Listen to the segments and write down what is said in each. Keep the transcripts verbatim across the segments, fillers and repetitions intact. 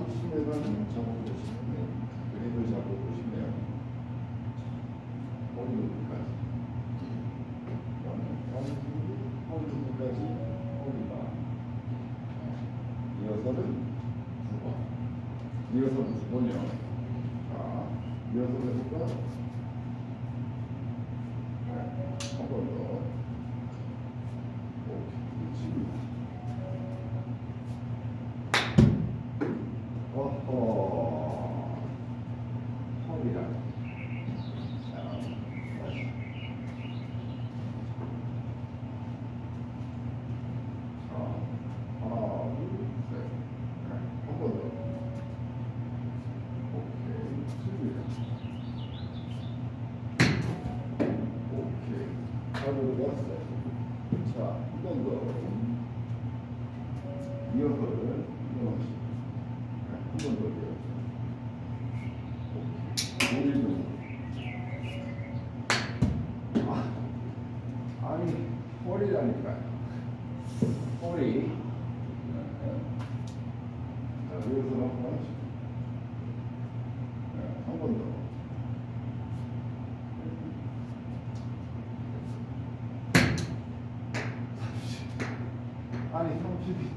삼십에다는 잡아보시면 그림을 잡아보시면 허리 높이까지 허리 높이까지 허리가 이어서는 두 번 이어서는 두 번이요. 자, 이어서 해볼까? 한 번 더. 오케이, 지금. 어허. 허리가. 자, 다시. 자, 하나, 둘, 셋. 한 번 더. 오케이, 지금. 오케이. 하루 왔어. 자, 한 번 더. 이어서는 이어서. 한 번 더 이어서. 오케이. 아, 아니, 허리라니까요. 허리. 자, 이어서 한 번. 한 번 더. 아니, 삼십이.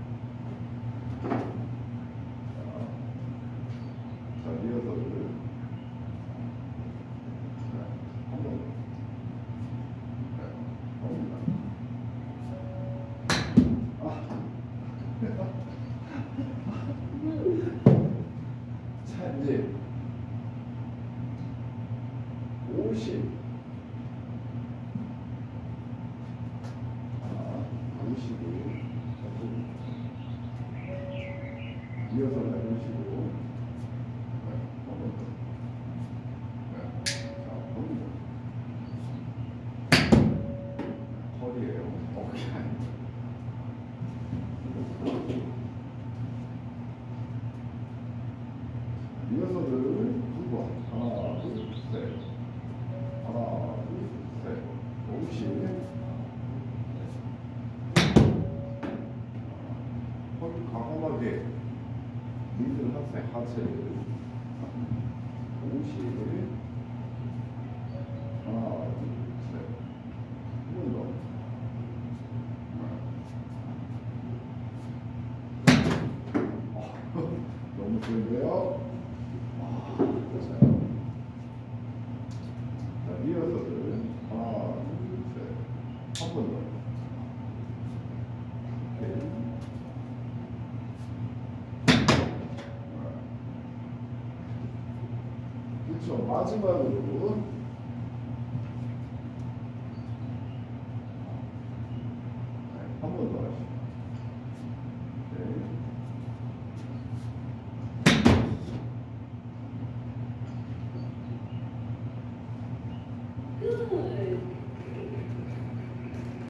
자, 리허설을. 한 번 더. 갑니다. 아. 자, 이제 오십. 오십을 이어서 해보시고 한 번 더. 자, 허리요. 허리예요. 어깨 아니에요. 이어서를 두 번. 하나, 둘, 셋. 하나, 둘, 셋. 오십. 허리 과감하게 미들 하체, 하체를 오십. 하나, 둘, 셋. 한 번 더. 너무 좋은데요? 아, 자, 이어서는 하나, 둘, 셋. 한 번 더. 오케이. 그렇죠. 마지막으로 한 번 더 하시죠. Good.